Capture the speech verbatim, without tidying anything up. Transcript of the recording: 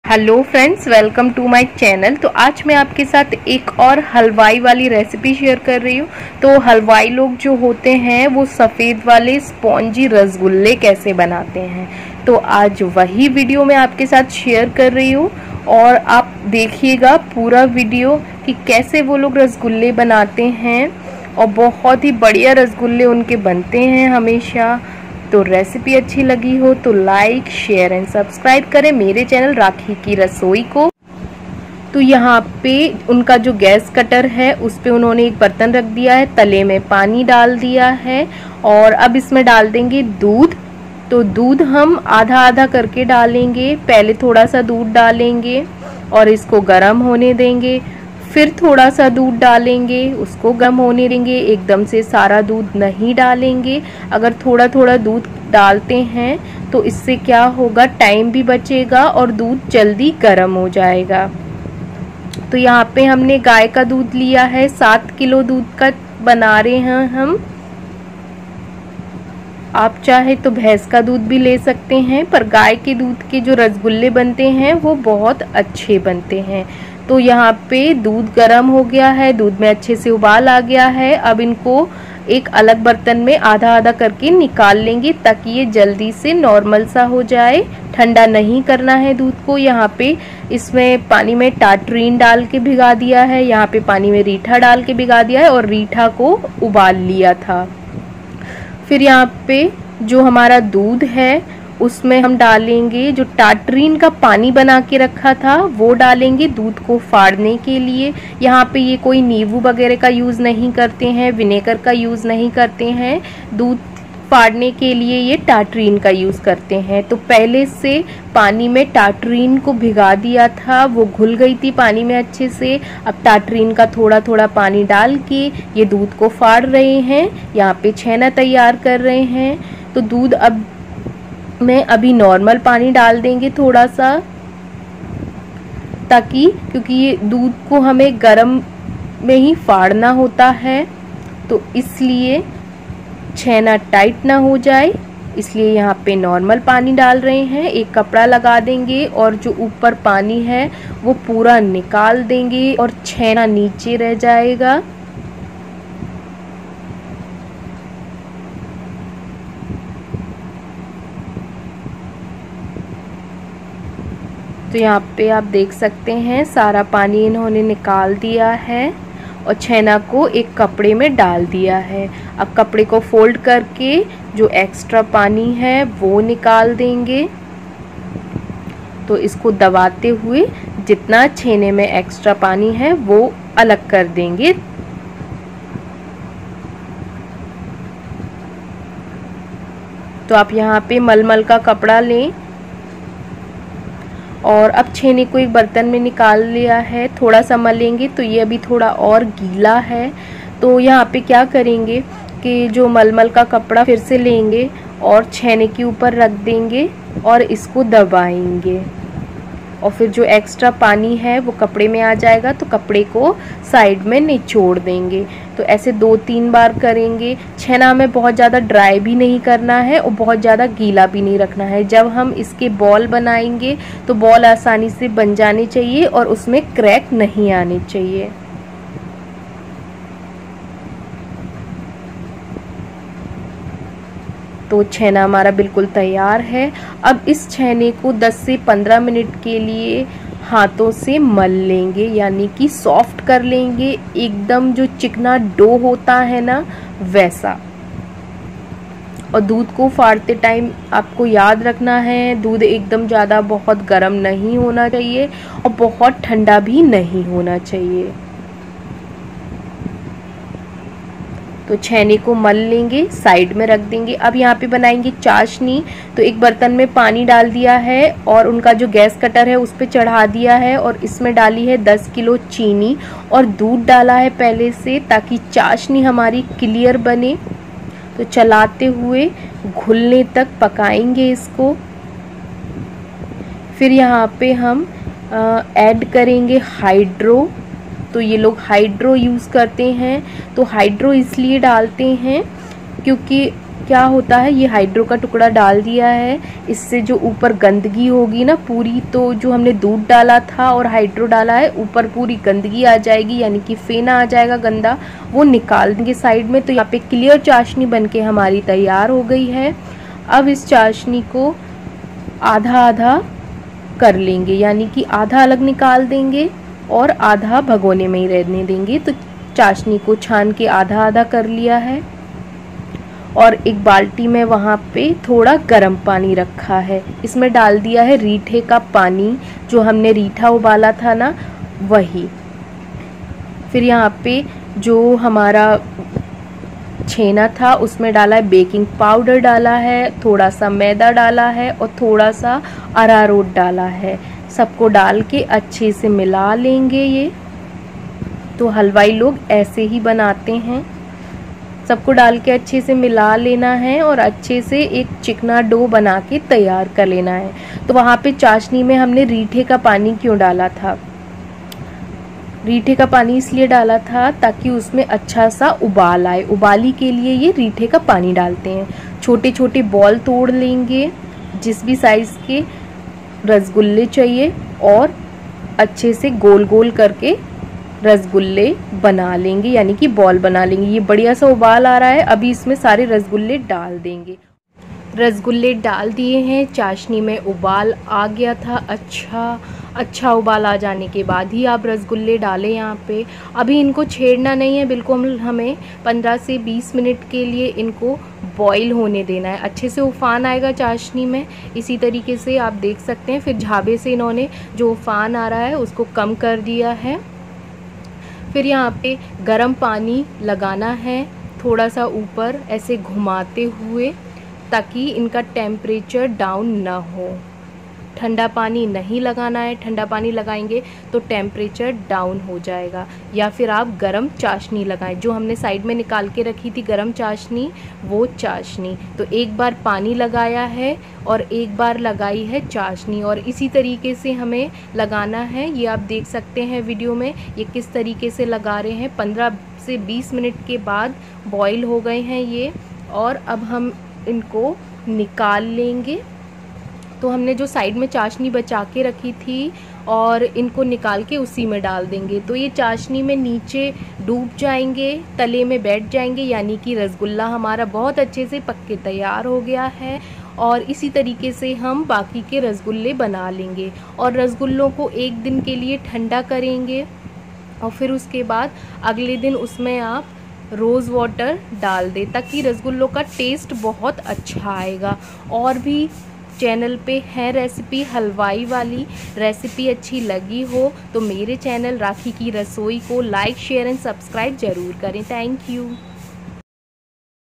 Hello friends, welcome to my channel. तो आज मैं आपके साथ एक और हलवाई वाली रेसिपी शेयर कर रही हूँ। तो हलवाई लोग जो होते हैं वो सफ़ेद वाले स्पॉन्जी रसगुल्ले कैसे बनाते हैं, तो आज वही वीडियो मैं आपके साथ शेयर कर रही हूँ। और आप देखिएगा पूरा वीडियो कि कैसे वो लोग रसगुल्ले बनाते हैं, और बहुत ही बढ़िया रसगुल्ले उनके बनते हैं हमेशा। तो रेसिपी अच्छी लगी हो तो लाइक, शेयर एंड सब्सक्राइब करें मेरे चैनल राखी की रसोई को। तो यहाँ पे उनका जो गैस कटर है उस पे उन्होंने एक बर्तन रख दिया है, तले में पानी डाल दिया है और अब इसमें डाल देंगे दूध। तो दूध हम आधा आधा करके डालेंगे, पहले थोड़ा सा दूध डालेंगे और इसको गर्म होने देंगे, फिर थोड़ा सा दूध डालेंगे, उसको गर्म होने देंगे। एकदम से सारा दूध नहीं डालेंगे, अगर थोड़ा थोड़ा दूध डालते हैं तो इससे क्या होगा, टाइम भी बचेगा और दूध जल्दी गर्म हो जाएगा। तो यहाँ पे हमने गाय का दूध लिया है, सात किलो दूध का बना रहे हैं हम। आप चाहे तो भैंस का दूध भी ले सकते हैं, पर गाय के दूध के जो रसगुल्ले बनते हैं वो बहुत अच्छे बनते हैं। तो यहाँ पे दूध गर्म हो गया है, दूध में अच्छे से उबाल आ गया है। अब इनको एक अलग बर्तन में आधा आधा करके निकाल लेंगे ताकि ये जल्दी से नॉर्मल सा हो जाए। ठंडा नहीं करना है दूध को। यहाँ पे इसमें पानी में टाटरीन डाल के भिगा दिया है, यहाँ पे पानी में रीठा डाल के भिगा दिया है और रीठा को उबाल लिया था। फिर यहाँ पे जो हमारा दूध है उसमें हम डालेंगे जो टाटरीन का पानी बना के रखा था वो डालेंगे दूध को फाड़ने के लिए। यहाँ पे ये कोई नींबू वगैरह का यूज़ नहीं करते हैं, विनेगर का यूज़ नहीं करते हैं, दूध फाड़ने के लिए ये टाटरीन का यूज़ करते हैं। तो पहले से पानी में टाटरीन को भिगा दिया था, वो घुल गई थी पानी में अच्छे से। अब टाटरीन का थोड़ा थोड़ा पानी डाल के ये दूध को फाड़ रहे हैं, यहाँ पे छेना तैयार कर रहे हैं। तो दूध अब में अभी नॉर्मल पानी डाल देंगे थोड़ा सा, ताकि क्योंकि ये दूध को हमें गर्म में ही फाड़ना होता है तो इसलिए छेना टाइट ना हो जाए, इसलिए यहाँ पे नॉर्मल पानी डाल रहे हैं। एक कपड़ा लगा देंगे और जो ऊपर पानी है वो पूरा निकाल देंगे और छेना नीचे रह जाएगा। तो यहाँ पे आप देख सकते हैं सारा पानी इन्होंने निकाल दिया है और छेना को एक कपड़े में डाल दिया है। अब कपड़े को फोल्ड करके जो एक्स्ट्रा पानी है वो निकाल देंगे। तो इसको दबाते हुए जितना छेने में एक्स्ट्रा पानी है वो अलग कर देंगे। तो आप यहाँ पे मलमल का कपड़ा लें और अब छेने को एक बर्तन में निकाल लिया है, थोड़ा सा मलेंगे तो ये अभी थोड़ा और गीला है। तो यहाँ पे क्या करेंगे कि जो मलमल का कपड़ा फिर से लेंगे और छेने के ऊपर रख देंगे और इसको दबाएंगे और फिर जो एक्स्ट्रा पानी है वो कपड़े में आ जाएगा, तो कपड़े को साइड में निचोड़ देंगे। तो ऐसे दो तीन बार करेंगे। छेना हमें बहुत ज़्यादा ड्राई भी नहीं करना है और बहुत ज़्यादा गीला भी नहीं रखना है। जब हम इसके बॉल बनाएंगे तो बॉल आसानी से बन जाने चाहिए और उसमें क्रैक नहीं आने चाहिए। तो छेना हमारा बिल्कुल तैयार है। अब इस छेने को दस से पंद्रह मिनट के लिए हाथों से मल लेंगे, यानी कि सॉफ्ट कर लेंगे, एकदम जो चिकना डो होता है ना वैसा। और दूध को फाड़ते टाइम आपको याद रखना है, दूध एकदम ज़्यादा बहुत गर्म नहीं होना चाहिए और बहुत ठंडा भी नहीं होना चाहिए। तो छेने को मल लेंगे, साइड में रख देंगे। अब यहाँ पे बनाएंगे चाशनी। तो एक बर्तन में पानी डाल दिया है और उनका जो गैस कटर है उस पर चढ़ा दिया है और इसमें डाली है दस किलो चीनी और दूध डाला है पहले से, ताकि चाशनी हमारी क्लियर बने। तो चलाते हुए घुलने तक पकाएंगे इसको। फिर यहाँ पे हम ऐड करेंगे हाइड्रो। तो ये लोग हाइड्रो यूज़ करते हैं। तो हाइड्रो इसलिए डालते हैं क्योंकि क्या होता है, ये हाइड्रो का टुकड़ा डाल दिया है, इससे जो ऊपर गंदगी होगी ना पूरी, तो जो हमने दूध डाला था और हाइड्रो डाला है ऊपर पूरी गंदगी आ जाएगी, यानी कि फेना आ जाएगा गंदा, वो निकाल देंगे साइड में। तो यहाँ पे क्लियर चाशनी बनके हमारी तैयार हो गई है। अब इस चाशनी को आधा आधा कर लेंगे, यानी कि आधा अलग निकाल देंगे और आधा भगोने में ही रहने देंगे। तो चाशनी को छान के आधा आधा कर लिया है और एक बाल्टी में वहाँ पे थोड़ा गर्म पानी रखा है, इसमें डाल दिया है रीठे का पानी, जो हमने रीठा उबाला था ना वही। फिर यहाँ पे जो हमारा छेना था उसमें डाला है बेकिंग पाउडर डाला है, थोड़ा सा मैदा डाला है और थोड़ा सा अरारोट डाला है। सबको डाल के अच्छे से मिला लेंगे। ये तो हलवाई लोग ऐसे ही बनाते हैं, सबको डाल के अच्छे से मिला लेना है और अच्छे से एक चिकना डो बना के तैयार कर लेना है। तो वहाँ पे चाशनी में हमने रीठे का पानी क्यों डाला था, रीठे का पानी इसलिए डाला था ताकि उसमें अच्छा सा उबाल आए, उबाली के लिए ये रीठे का पानी डालते हैं। छोटे छोटे बॉल तोड़ लेंगे, जिस भी साइज़ के रसगुल्ले चाहिए, और अच्छे से गोल गोल करके रसगुल्ले बना लेंगे, यानी कि बॉल बना लेंगे। ये बढ़िया सा उबाल आ रहा है, अभी इसमें सारे रसगुल्ले डाल देंगे। रसगुल्ले डाल दिए हैं, चाशनी में उबाल आ गया था, अच्छा अच्छा उबाल आ जाने के बाद ही आप रसगुल्ले डालें यहाँ पे। अभी इनको छेड़ना नहीं है बिल्कुल, हमें पंद्रह से बीस मिनट के लिए इनको बॉईल होने देना है। अच्छे से उफान आएगा चाशनी में, इसी तरीके से आप देख सकते हैं। फिर झाबे से इन्होंने जो उफान आ रहा है उसको कम कर दिया है। फिर यहाँ पे गर्म पानी लगाना है, थोड़ा सा ऊपर ऐसे घुमाते हुए, ताकि इनका टेम्परेचर डाउन ना हो। ठंडा पानी नहीं लगाना है, ठंडा पानी लगाएंगे तो टेम्परेचर डाउन हो जाएगा। या फिर आप गरम चाशनी लगाएं, जो हमने साइड में निकाल के रखी थी गरम चाशनी, वो चाशनी। तो एक बार पानी लगाया है और एक बार लगाई है चाशनी, और इसी तरीके से हमें लगाना है। ये आप देख सकते हैं वीडियो में ये किस तरीके से लगा रहे हैं। पंद्रह से बीस मिनट के बाद बॉईल हो गए हैं ये, और अब हम इनको निकाल लेंगे। तो हमने जो साइड में चाशनी बचा के रखी थी और इनको निकाल के उसी में डाल देंगे। तो ये चाशनी में नीचे डूब जाएंगे, तले में बैठ जाएंगे, यानी कि रसगुल्ला हमारा बहुत अच्छे से पक के तैयार हो गया है। और इसी तरीके से हम बाकी के रसगुल्ले बना लेंगे और रसगुल्लों को एक दिन के लिए ठंडा करेंगे, और फिर उसके बाद अगले दिन उसमें आप रोज़ वाटर डाल दें, ताकि रसगुल्लों का टेस्ट बहुत अच्छा आएगा। और भी चैनल पे है रेसिपी हलवाई वाली, रेसिपी अच्छी लगी हो तो मेरे चैनल राखी की रसोई को लाइक शेयर एंड सब्सक्राइब ज़रूर करें। Thank you.